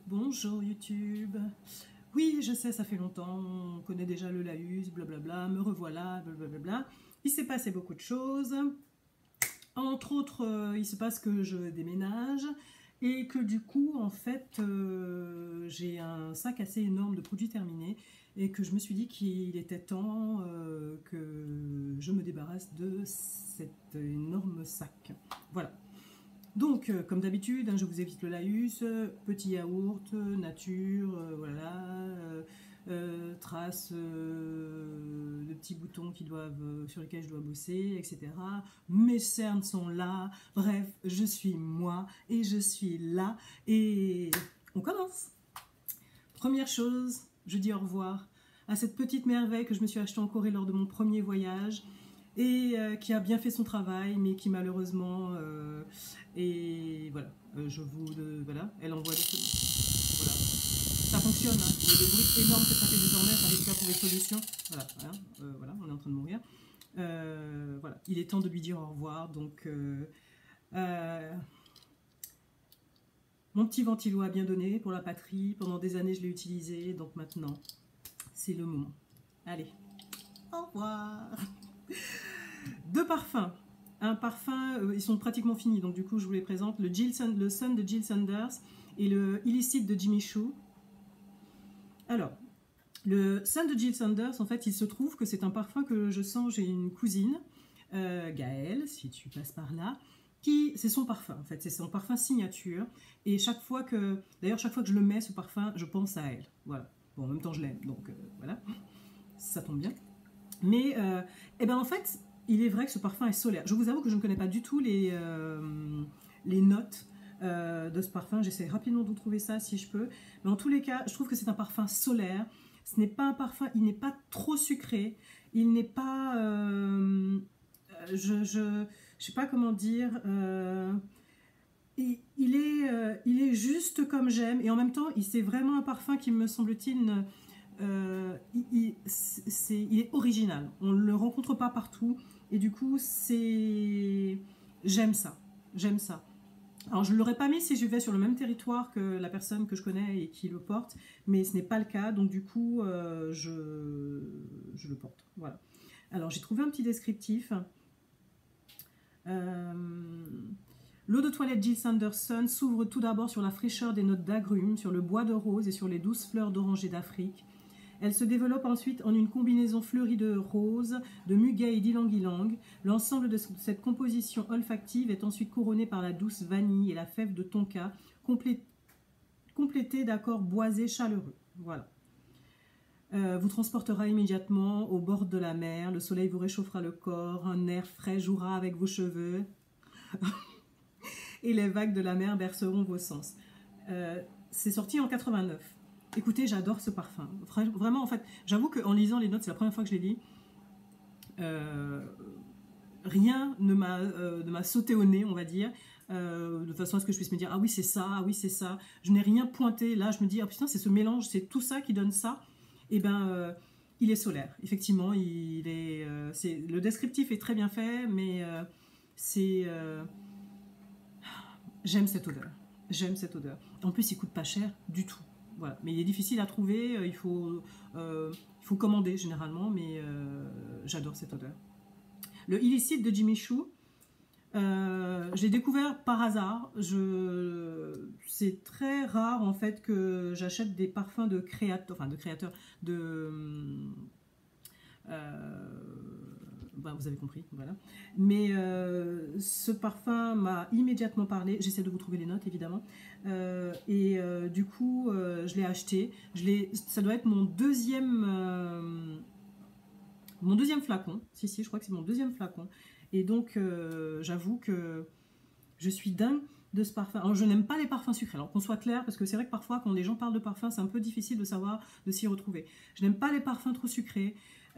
Bonjour YouTube. Oui, je sais, ça fait longtemps, on connaît déjà le laïus, blablabla, me revoilà, blablabla. Il s'est passé beaucoup de choses. Entre autres, il se passe que je déménage et que du coup, en fait, j'ai un sac assez énorme de produits terminés et que je me suis dit qu'il était temps que je me débarrasse de cet énorme sac. Voilà. Donc, comme d'habitude, hein, je vous évite le laïus, petit yaourt, nature, voilà, traces de petits boutons sur lesquels je dois bosser, etc. Mes cernes sont là, bref, je suis moi et je suis là et on commence. Première chose, je dis au revoir à cette petite merveille que je me suis achetée en Corée lors de mon premier voyage et qui a bien fait son travail, mais qui malheureusement et voilà, voilà, elle envoie des voilà, ça fonctionne, hein. Le bruit énorme que ça fait désormais, ça risque à trouver solution. Voilà, voilà, on est en train de mourir. Voilà, il est temps de lui dire au revoir. Donc, mon petit ventilo a bien donné pour la patrie. Pendant des années, je l'ai utilisé, donc maintenant, c'est le moment. Allez, au revoir. Deux parfums. Un parfum, ils sont pratiquement finis, donc du coup je vous les présente. Le Sun de Jill Sanders et le Illicit de Jimmy Choo. Alors, le Sun de Jill Sanders, en fait, il se trouve que c'est un parfum que je sens, j'ai une cousine, Gaëlle, si tu passes par là, c'est son parfum, en fait, c'est son parfum signature. Et chaque fois que je le mets, ce parfum, je pense à elle. Voilà. Bon, en même temps, je l'aime, donc voilà, ça tombe bien. Mais, eh ben en fait, il est vrai que ce parfum est solaire. Je vous avoue que je ne connais pas du tout les notes de ce parfum. J'essaie rapidement de trouver ça si je peux. Mais en tous les cas, je trouve que c'est un parfum solaire. Ce n'est pas un parfum, il n'est pas trop sucré. Il n'est pas... je sais pas comment dire... il est juste comme j'aime. Et en même temps, c'est vraiment un parfum qui me semble-t-il... il est original, on ne le rencontre pas partout et du coup j'aime ça, alors je ne l'aurais pas mis si je vais sur le même territoire que la personne que je connais et qui le porte, mais ce n'est pas le cas, donc du coup je le porte, voilà. Alors j'ai trouvé un petit descriptif. L'eau de toilette Jill Sanderson s'ouvre tout d'abord sur la fraîcheur des notes d'agrumes, sur le bois de rose et sur les douces fleurs d'oranger d'Afrique. Elle se développe ensuite en une combinaison fleurie de roses, de muguet et d'ylang-ylang. L'ensemble de cette composition olfactive est ensuite couronné par la douce vanille et la fève de tonka, complétée d'accords boisés chaleureux. Voilà. Vous transportera immédiatement au bord de la mer, le soleil vous réchauffera le corps, un air frais jouera avec vos cheveux et les vagues de la mer berceront vos sens. C'est sorti en 89. Écoutez, j'adore ce parfum. Vraiment, en fait, j'avoue qu'en lisant les notes, c'est la première fois que je l'ai dit. Rien ne m'a sauté au nez, on va dire, de façon à ce que je puisse me dire, ah oui, c'est ça, ah oui, c'est ça. Je n'ai rien pointé. Là, je me dis, ah putain, c'est ce mélange, c'est tout ça qui donne ça. Et ben, il est solaire. Effectivement, le descriptif est très bien fait, mais j'aime cette odeur. J'aime cette odeur. En plus, il coûte pas cher du tout. Voilà. Mais il est difficile à trouver, il faut commander généralement, mais j'adore cette odeur. Le Illicit de Jimmy Choo, je l'ai découvert par hasard. C'est très rare en fait que j'achète des parfums de créateurs, ben, vous avez compris, voilà. Mais ce parfum m'a immédiatement parlé. J'essaie de vous trouver les notes, évidemment. Du coup, je l'ai acheté. Ça doit être mon deuxième flacon. Si, je crois que c'est mon deuxième flacon. Et donc, j'avoue que je suis dingue de ce parfum. Alors, je n'aime pas les parfums sucrés. Alors, qu'on soit clair, parce que c'est vrai que parfois, quand les gens parlent de parfums, c'est un peu difficile de savoir, de s'y retrouver. Je n'aime pas les parfums trop sucrés.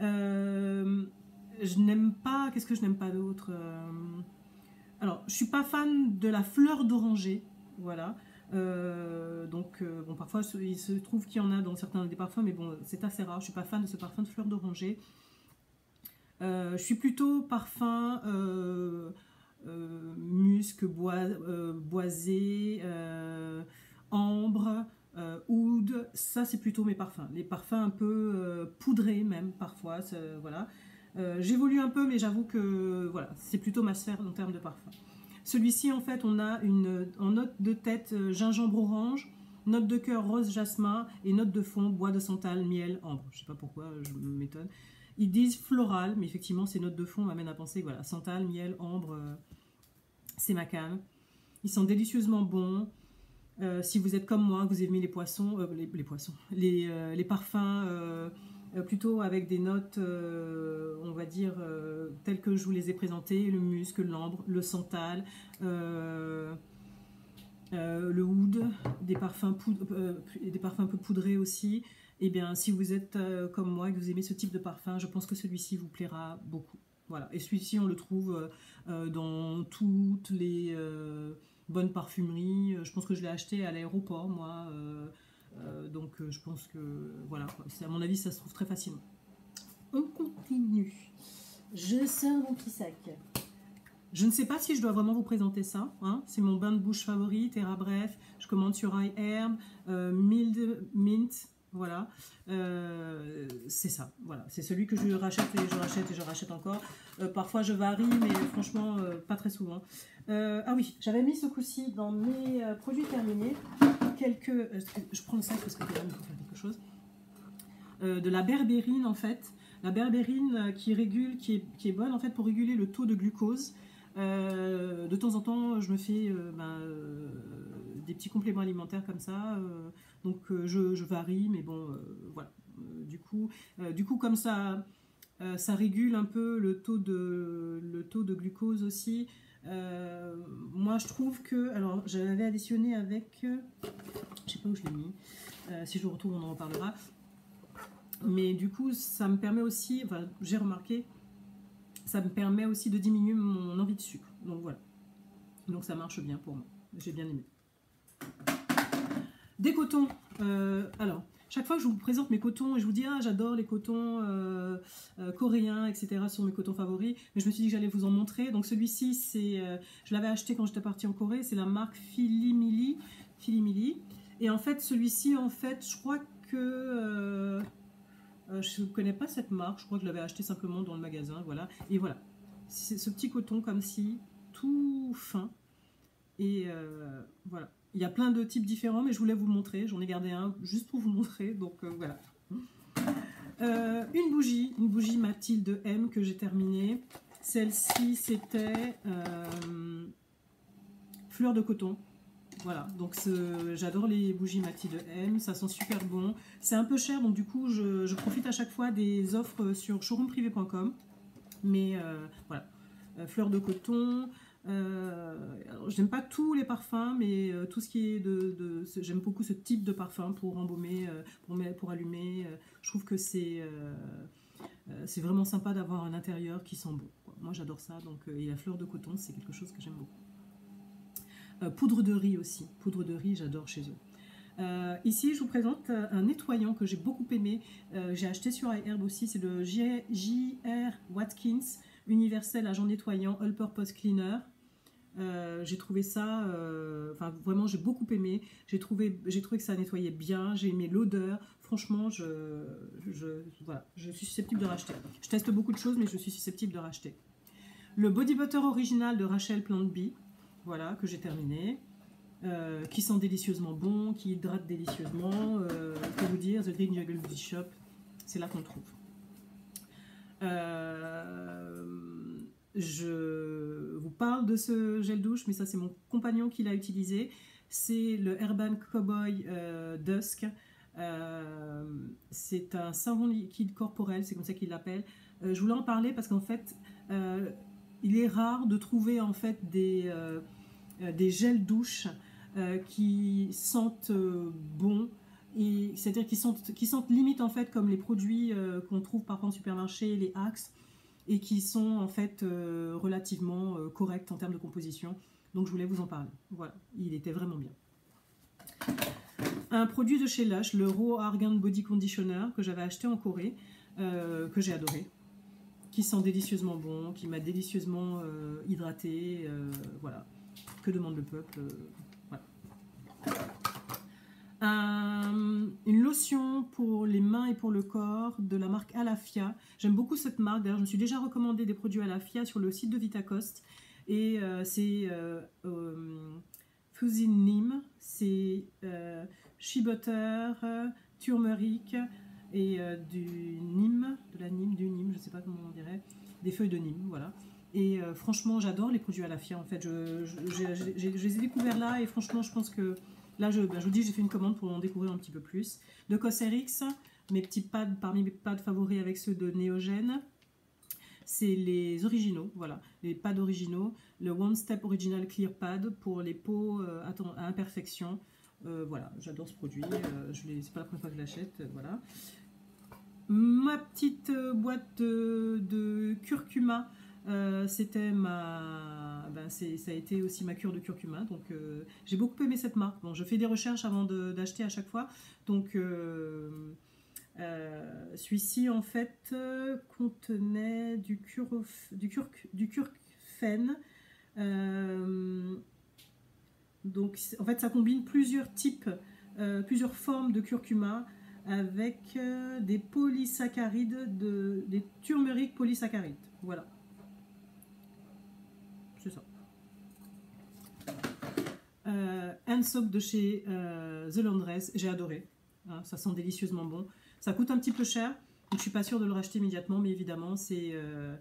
Je n'aime pas... Qu'est-ce que je n'aime pas d'autre Alors, je suis pas fan de la fleur d'oranger. Voilà. Bon, parfois, il se trouve qu'il y en a dans certains des parfums, mais bon, c'est assez rare. Je suis pas fan de ce parfum de fleur d'oranger. Je suis plutôt parfum musc, boisé, ambre, ça, c'est plutôt mes parfums. Les parfums un peu poudrés même, parfois. Voilà. J'évolue un peu, mais j'avoue que voilà, c'est plutôt ma sphère en termes de parfum. Celui-ci, en fait, on a en note de tête gingembre orange, note de cœur rose jasmin et note de fond bois de santal, miel, ambre. Je sais pas pourquoi, je m'étonne. Ils disent floral, mais effectivement, ces notes de fond m'amènent à penser, voilà, santal, miel, ambre, c'est ma came. Ils sont délicieusement bons. Si vous êtes comme moi, vous aimez les poissons, les parfums plutôt avec des notes, on va dire, telles que je vous les ai présentées, le musc, l'ambre, le santal, le oud, des parfums un peu poudrés aussi. Et bien, si vous êtes comme moi et que vous aimez ce type de parfum, je pense que celui-ci vous plaira beaucoup. Voilà. Et celui-ci, on le trouve dans toutes les bonnes parfumeries. Je pense que je l'ai acheté à l'aéroport, moi. Donc, je pense que, voilà, à mon avis, ça se trouve très facilement. On continue. Je sors mon petit sac. Je ne sais pas si je dois vraiment vous présenter ça. Hein. C'est mon bain de bouche favori, Terra Bref. Je commande sur iHerb, Mild Mint. Voilà, c'est ça. Voilà, c'est celui que je rachète et je rachète et je rachète encore. Parfois je varie, mais franchement pas très souvent. Ah oui, j'avais mis ce coup-ci dans mes produits terminés je prends le sac parce que il faut faire quelque chose. De la berbérine en fait. La berbérine qui est bonne en fait pour réguler le taux de glucose. De temps en temps, je me fais des petits compléments alimentaires comme ça. Donc je varie, mais bon, voilà. Du coup, comme ça, ça régule un peu le taux de glucose aussi. Moi, je trouve que, alors, je l'avais additionné avec, je sais pas où je l'ai mis. Si je le retrouve, on en reparlera. Mais du coup, ça me permet aussi, enfin, j'ai remarqué, ça me permet aussi de diminuer mon envie de sucre. Donc voilà. Donc ça marche bien pour moi. J'ai bien aimé. Des cotons. Alors, chaque fois que je vous présente mes cotons et je vous dis, ah, j'adore les cotons coréens, etc. Ce sont mes cotons favoris. Mais je me suis dit que j'allais vous en montrer. Donc celui-ci, je l'avais acheté quand j'étais partie en Corée. C'est la marque Filimili. Et en fait, celui-ci, en fait, je crois que... je ne connais pas cette marque, je crois que je l'avais acheté simplement dans le magasin, voilà. Et voilà, c'est ce petit coton comme ci, tout fin. Et voilà, il y a plein de types différents, mais je voulais vous le montrer. J'en ai gardé un juste pour vous montrer, donc voilà. Une bougie Mathilde M que j'ai terminée. Celle-ci, c'était fleur de coton. Voilà, donc j'adore les bougies Mathilde M, ça sent super bon. C'est un peu cher, donc du coup, je profite à chaque fois des offres sur showroomprivé.com. Mais voilà, fleur de coton. J'aime pas tous les parfums, mais tout ce qui est j'aime beaucoup ce type de parfum pour embaumer, pour allumer. Je trouve que c'est vraiment sympa d'avoir un intérieur qui sent bon, quoi. Moi, j'adore ça, donc et la fleur de coton, c'est quelque chose que j'aime beaucoup. Poudre de riz aussi. Poudre de riz, j'adore chez eux. Ici, je vous présente un nettoyant que j'ai beaucoup aimé. J'ai acheté sur iHerb aussi. C'est le J.R. Watkins Universel Agent Nettoyant All Purpose Cleaner. J'ai trouvé ça... Enfin, vraiment, j'ai beaucoup aimé. J'ai trouvé que ça nettoyait bien. J'ai aimé l'odeur. Franchement, voilà, je suis susceptible de racheter. Je teste beaucoup de choses, mais je suis susceptible de racheter. Le Body Butter original de Rachel Plant Bee. Voilà, que j'ai terminé, qui sent délicieusement bon, qui hydrate délicieusement. Que vous dire, The Green Jungle Beauty Shop, c'est là qu'on le trouve. Je vous parle de ce gel douche, mais ça c'est mon compagnon qui l'a utilisé. C'est le Urban Cowboy Dusk. C'est un savon liquide corporel, c'est comme ça qu'il l'appelle. Je voulais en parler parce qu'en fait... il est rare de trouver en fait des gels douche qui sentent bon, c'est-à-dire qui sentent limite en fait comme les produits qu'on trouve parfois en supermarché, les Axe, et qui sont en fait relativement corrects en termes de composition. Donc je voulais vous en parler. Voilà, il était vraiment bien. Un produit de chez Lush, le Raw Argan Body Conditioner que j'avais acheté en Corée, que j'ai adoré, qui sent délicieusement bon, qui m'a délicieusement hydraté, voilà. Que demande le peuple, voilà. Une lotion pour les mains et pour le corps de la marque Alafia. J'aime beaucoup cette marque. D'ailleurs, je me suis déjà recommandé des produits Alafia sur le site de Vitacoste. Et c'est Fuzzy Neem, c'est shea butter, turmeric et du neem, du neem, je ne sais pas comment on dirait, des feuilles de neem, voilà. Et franchement, j'adore les produits Alafia. En fait, je les ai découverts là et franchement, je pense que là, je vous dis, j'ai fait une commande pour en découvrir un petit peu plus. De Cosrx, mes petits pads, parmi mes pads favoris avec ceux de Néogène, c'est les originaux, voilà, les pads originaux. Le One Step Original Clear Pad pour les peaux à imperfection. Voilà, j'adore ce produit. C'est pas la première fois que je l'achète, voilà. Ma petite boîte de curcuma. C'était ça a été aussi ma cure de curcuma, donc j'ai beaucoup aimé cette marque. Bon, je fais des recherches avant d'acheter à chaque fois, donc celui-ci en fait contenait du curcufène, donc en fait ça combine plusieurs types, plusieurs formes de curcuma avec des polysaccharides, des turmeric polysaccharides, voilà. C'est ça. Hand soap de chez The Laundress, j'ai adoré. Hein, ça sent délicieusement bon. Ça coûte un petit peu cher, donc je ne suis pas sûre de le racheter immédiatement, mais évidemment, c'est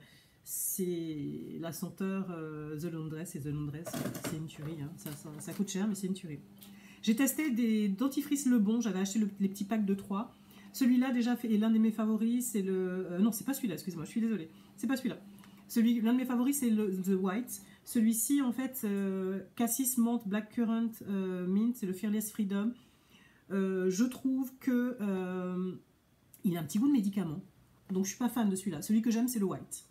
la senteur The Laundress, et The Laundress, c'est une tuerie. Hein. Ça coûte cher, mais c'est une tuerie. J'ai testé des dentifrices Le Bon, j'avais acheté les petits packs de 3. Celui-là, déjà, est l'un de mes favoris. C'est le. Non, c'est pas celui-là, excusez-moi, je suis désolée. C'est pas celui-là. L'un de mes favoris, c'est le The White. Celui-ci, en fait, Cassis Menthe Blackcurrant Mint, c'est le Fearless Freedom. Je trouve que il a un petit goût de médicament. Donc, je suis pas fan de celui-là. Celui que j'aime, c'est le White.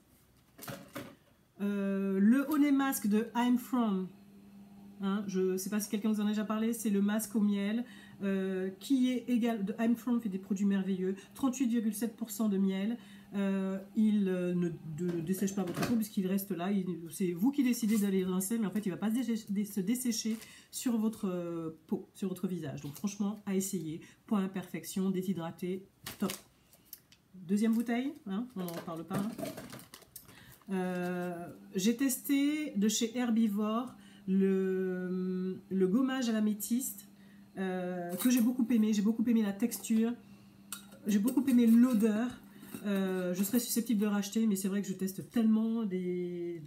Le Honey Mask de I'm From. Hein, je ne sais pas si quelqu'un vous en a déjà parlé, c'est le masque au miel qui est égal. I'm From fait des produits merveilleux, 38,7% de miel. Il ne dessèche pas votre peau puisqu'il reste là. C'est vous qui décidez d'aller rincer, mais en fait, il ne va pas se dessécher sur votre peau, sur votre visage. Donc, franchement, à essayer. Point imperfection, déshydraté, top. Deuxième bouteille, hein, on n'en reparle pas. Hein. J'ai testé de chez Herbivore le gommage à l'améthyste que j'ai beaucoup aimé. J'ai beaucoup aimé la texture, j'ai beaucoup aimé l'odeur. Je serais susceptible de le racheter, mais c'est vrai que je teste tellement de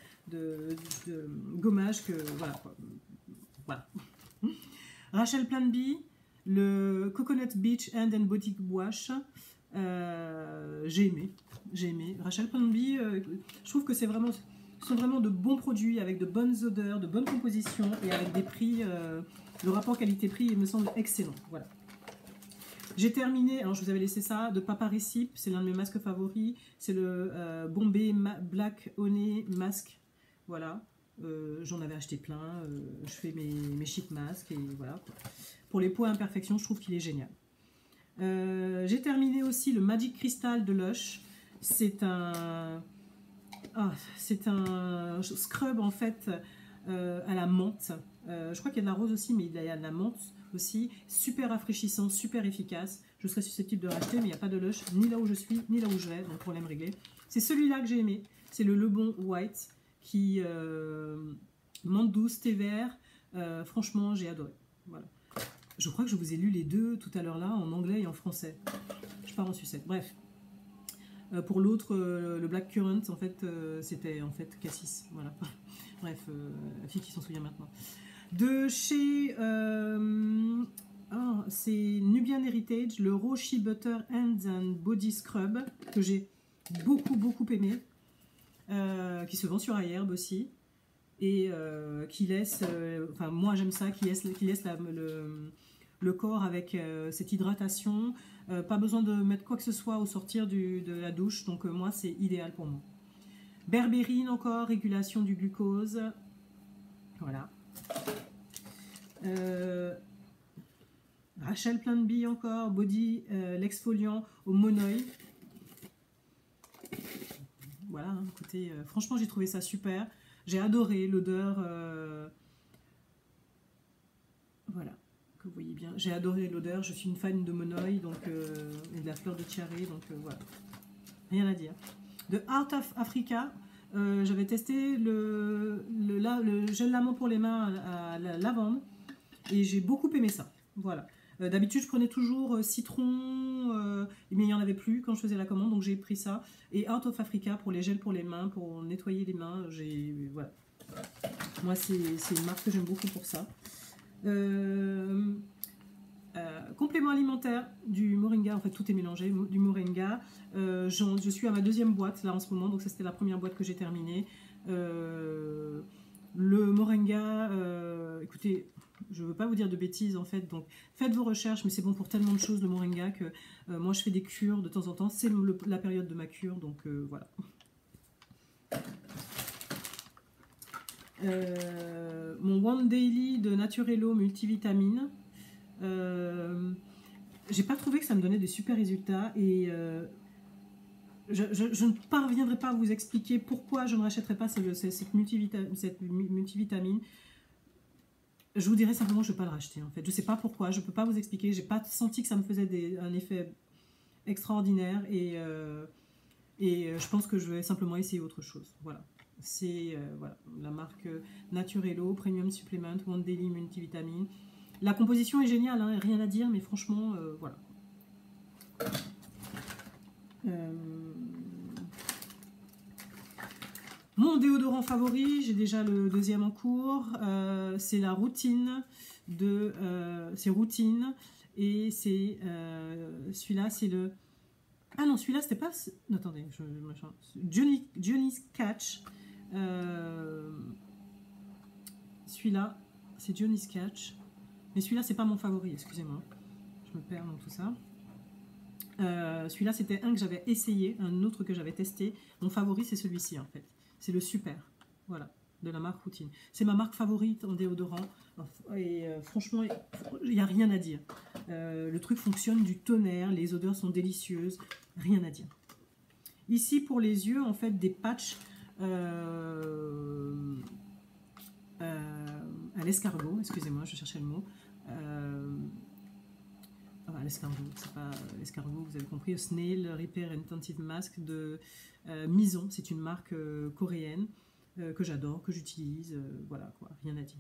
gommage que voilà. Rachel Planby, le Coconut Beach Hand and Body Wash. J'ai aimé. Rachel Planby, je trouve que ce sont vraiment de bons produits avec de bonnes odeurs, de bonnes compositions et avec des prix, le rapport qualité-prix me semble excellent. Voilà. J'ai terminé, alors je vous avais laissé ça, de Papa Recipe, c'est l'un de mes masques favoris, c'est le Bombay Black Honey Mask, voilà, j'en avais acheté plein, je fais mes sheet masks et voilà. Pour les peaux à imperfection, je trouve qu'il est génial. J'ai terminé aussi le Magic Crystal de Lush, c'est un scrub en fait à la menthe, je crois qu'il y a de la rose aussi, mais il y a de la menthe aussi, super rafraîchissant, super efficace. Je serais susceptible de racheter, mais il n'y a pas de Lush ni là où je suis, ni là où je vais, donc problème réglé. C'est celui-là que j'ai aimé, c'est le Lebon White, qui menthe douce, thé vert, franchement j'ai adoré. Voilà. Je crois que je vous ai lu les deux tout à l'heure là, en anglais et en français. Je pars en sucette, bref. Pour l'autre, le Black Currant, en fait, c'était en fait Cassis, voilà. Bref, la fille qui s'en souvient maintenant. De chez, c'est Nubian Heritage, le Raw Shea Butter Hands and Body Scrub, que j'ai beaucoup aimé, qui se vend sur iHerb aussi, et qui laisse, enfin moi j'aime ça, qui laisse le corps avec cette hydratation, pas besoin de mettre quoi que ce soit au sortir de la douche, donc moi c'est idéal pour moi. Berberine encore, régulation du glucose, voilà. Rachel Planby encore, body l'exfoliant au monoï. Voilà, hein, écoutez, franchement j'ai trouvé ça super. J'ai adoré l'odeur. Voilà, vous voyez bien. J'ai adoré l'odeur, je suis une fan de Monoi, donc, et de la fleur de tiare, donc voilà. Rien à dire. De Art of Africa, j'avais testé le gel lamant pour les mains à la lavande, et j'ai beaucoup aimé ça. Voilà. D'habitude, je prenais toujours citron, mais il n'y en avait plus quand je faisais la commande, donc j'ai pris ça. Et Art of Africa pour les gels pour les mains, pour nettoyer les mains, voilà. Moi, c'est une marque que j'aime beaucoup pour ça. Complément alimentaire du moringa, en fait tout est mélangé, du moringa. Je suis à ma deuxième boîte là en ce moment, donc ça c'était la première boîte que j'ai terminée. Le moringa, écoutez, je ne veux pas vous dire de bêtises en fait, donc faites vos recherches, mais c'est bon pour tellement de choses le moringa que moi je fais des cures de temps en temps, c'est la période de ma cure, donc voilà. Mon One Daily de Naturello multivitamine. J'ai pas trouvé que ça me donnait des super résultats et je ne parviendrai pas à vous expliquer pourquoi je ne rachèterai pas cette multivitamine. Je vous dirais simplement que je ne vais pas le racheter en fait. Je sais pas pourquoi, je peux pas vous expliquer. J'ai pas senti que ça me faisait un effet extraordinaire et je pense que je vais simplement essayer autre chose. Voilà. C'est voilà, la marque Naturello Premium Supplement One Daily Multivitamine. La composition est géniale, hein, rien à dire, mais franchement, voilà. Mon déodorant favori, j'ai déjà le deuxième en cours, c'est la routine c'est routine, et c'est celui-là, c'est le... Ah non, celui-là, c'était pas... Non, attendez, Johnny's Catch. Celui-là, c'est Johnny's Catch. Mais celui-là, c'est pas mon favori, excusez-moi. Je me perds dans tout ça. Celui-là, c'était un que j'avais essayé, un autre que j'avais testé. Mon favori, c'est celui-ci, en fait. C'est le Super, voilà, de la marque Routine. C'est ma marque favorite en déodorant. Et franchement, il n'y a rien à dire. Le truc fonctionne du tonnerre, les odeurs sont délicieuses. Rien à dire. Ici, pour les yeux, en fait, des patchs à l'escargot. Excusez-moi, je cherchais le mot. L'escargot, c'est pas l'escargot, vous avez compris. Snail Repair Intensive Mask de Mison, c'est une marque coréenne que j'adore, que j'utilise, voilà quoi, rien à dire.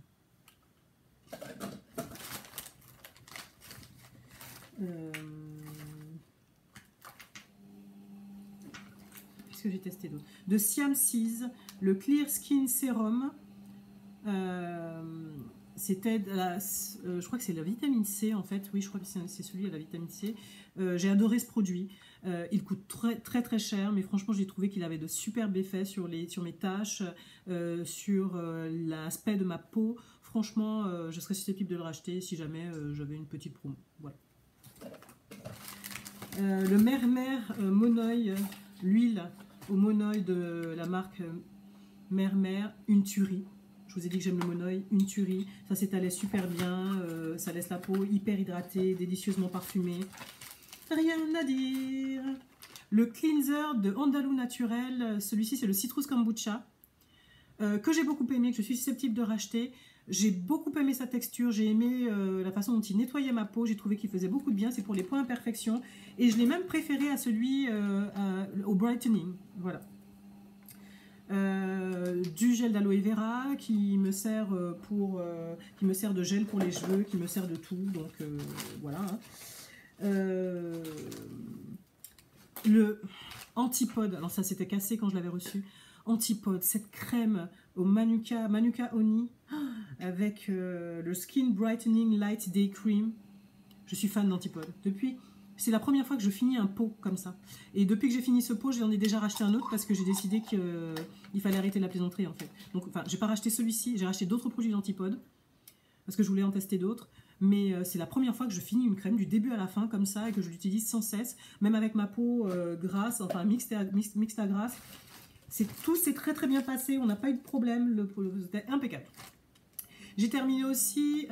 Qu'est-ce que j'ai testé d'autre? De Siam Seas, le Clear Skin Serum. C'était je crois que c'est la vitamine C en fait, oui je crois que c'est celui à la vitamine C. J'ai adoré ce produit, il coûte très cher, mais franchement j'ai trouvé qu'il avait de superbes effets sur mes taches, sur l'aspect de ma peau. Franchement je serais susceptible de le racheter si jamais j'avais une petite promo. Voilà. Le Mermer Monoi, l'huile au Monoi de la marque Mermer, une tuerie. Je vous ai dit que j'aime le Monoi, une tuerie. Ça s'étalait super bien, ça laisse la peau hyper hydratée, délicieusement parfumée. Rien à dire. Le cleanser de Andalou Naturel, celui-ci c'est le Citrus Kombucha, que j'ai beaucoup aimé, que je suis susceptible de racheter. J'ai beaucoup aimé sa texture, j'ai aimé la façon dont il nettoyait ma peau, j'ai trouvé qu'il faisait beaucoup de bien, c'est pour les points imperfections. Et je l'ai même préféré à celui au brightening, voilà. Du gel d'aloe vera qui me sert de gel pour les cheveux, qui me sert de tout, donc voilà. Le Antipode, alors ça c'était cassé quand je l'avais reçu. Antipode, cette crème au Manuka Honey avec le Skin Brightening Light Day Cream. Je suis fan d'Antipode. C'est la première fois que je finis un pot comme ça. Et depuis que j'ai fini ce pot, j'en ai déjà racheté un autre parce que j'ai décidé qu'il fallait arrêter la plaisanterie en fait. Donc, enfin, j'ai pas racheté celui-ci, j'ai racheté d'autres produits d'Antipode parce que je voulais en tester d'autres. Mais c'est la première fois que je finis une crème du début à la fin comme ça et que je l'utilise sans cesse, même avec ma peau grasse, enfin mixte à grasse. Tout s'est très bien passé, on n'a pas eu de problème, c'était impeccable. J'ai terminé aussi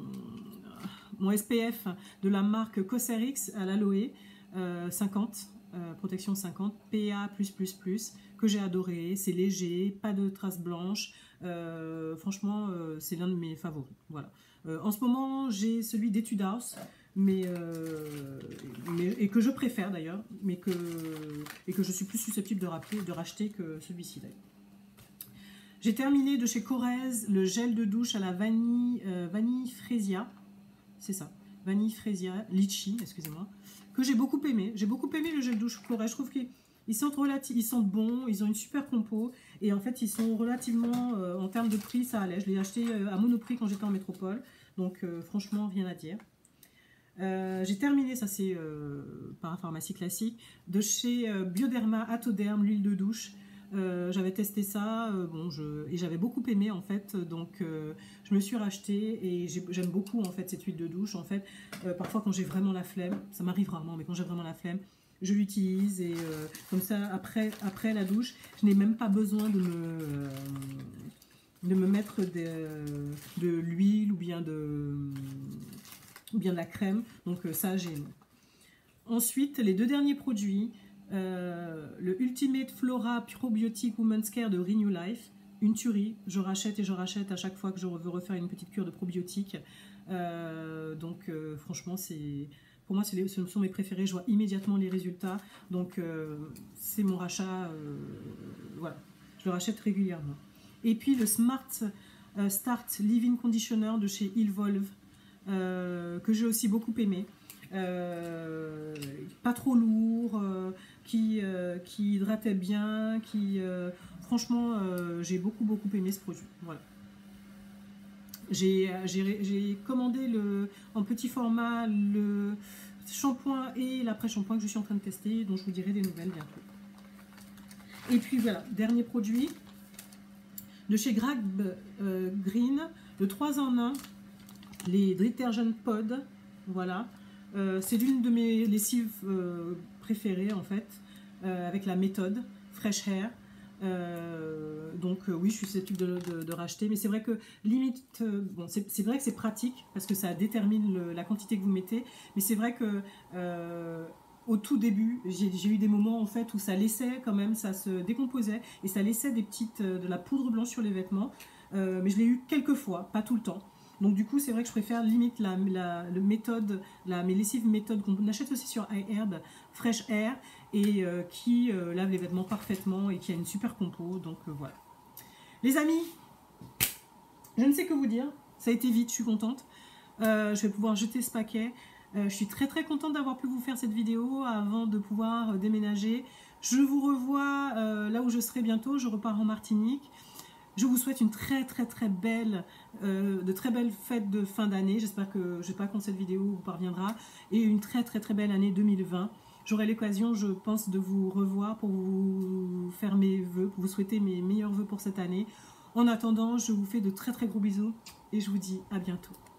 mon SPF de la marque Cosrx à l'aloe 50. protection 50 PA+++, que j'ai adoré. C'est léger, pas de traces blanches. Franchement, c'est l'un de mes favoris. Voilà. En ce moment, j'ai celui d'Etude House, et que je préfère d'ailleurs, et que je suis plus susceptible de racheter que celui-ci d'ailleurs. J'ai terminé de chez Corrèze le gel de douche à la vanille Fresia, c'est ça, vanille Fresia, litchi, excusez-moi, que j'ai beaucoup aimé. J'ai beaucoup aimé le gel de douche Corrèze. Je trouve qu'ils sentent bons, ils ont une super compo, et en fait ils sont relativement, en termes de prix, ça allait. Je l'ai acheté à Monoprix quand j'étais en métropole, donc franchement rien à dire. J'ai terminé, ça c'est parapharmacie classique, de chez Bioderma Atoderm, l'huile de douche. J'avais testé ça, et j'avais beaucoup aimé en fait, donc je me suis racheté et j'aime beaucoup en fait cette huile de douche. En fait, parfois quand j'ai vraiment la flemme, ça m'arrive rarement, mais quand j'ai vraiment la flemme, je l'utilise et comme ça après la douche, je n'ai même pas besoin de me mettre de l'huile ou bien de la crème, donc ça j'ai aimé. Ensuite, les deux derniers produits, le Ultimate Flora Probiotic Women's Care de Renew Life, une tuerie, je rachète et je rachète à chaque fois que je veux refaire une petite cure de probiotiques. Franchement, pour moi ce sont mes préférés, je vois immédiatement les résultats, donc c'est mon rachat, voilà, je le rachète régulièrement. Et puis le Smart Start Living Conditioner de chez Evolve, que j'ai aussi beaucoup aimé, pas trop lourd, qui hydratait bien, franchement j'ai beaucoup aimé ce produit. Voilà. J'ai commandé en petit format le shampoing et l'après-shampoing que je suis en train de tester, dont je vous dirai des nouvelles bientôt. Et puis voilà, dernier produit de chez Grab Green, le 3 en 1, les Detergent Pod, voilà. C'est l'une de mes lessives préférées en fait, avec la méthode Fresh Hair. Oui, je suis susceptible de racheter, mais c'est vrai que limite, c'est vrai que c'est pratique parce que ça détermine la quantité que vous mettez, mais c'est vrai que au tout début, j'ai eu des moments en fait où ça laissait quand même, ça se décomposait et ça laissait de la poudre blanche sur les vêtements, mais je l'ai eu quelques fois, pas tout le temps. Donc du coup, c'est vrai que je préfère limite mes lessives méthode qu'on achète aussi sur iHerb, Fresh Air, et qui lave les vêtements parfaitement et qui a une super compo. Donc voilà. Les amis, je ne sais que vous dire. Ça a été vite, je suis contente. Je vais pouvoir jeter ce paquet. Je suis très contente d'avoir pu vous faire cette vidéo avant de pouvoir déménager. Je vous revois là où je serai bientôt. Je repars en Martinique. Je vous souhaite une très belles fêtes de fin d'année. J'espère que, je ne sais pas quand cette vidéo vous parviendra, et une très belle année 2020. J'aurai l'occasion, je pense, de vous revoir pour vous faire mes vœux, pour vous souhaiter mes meilleurs vœux pour cette année. En attendant, je vous fais de très gros bisous et je vous dis à bientôt.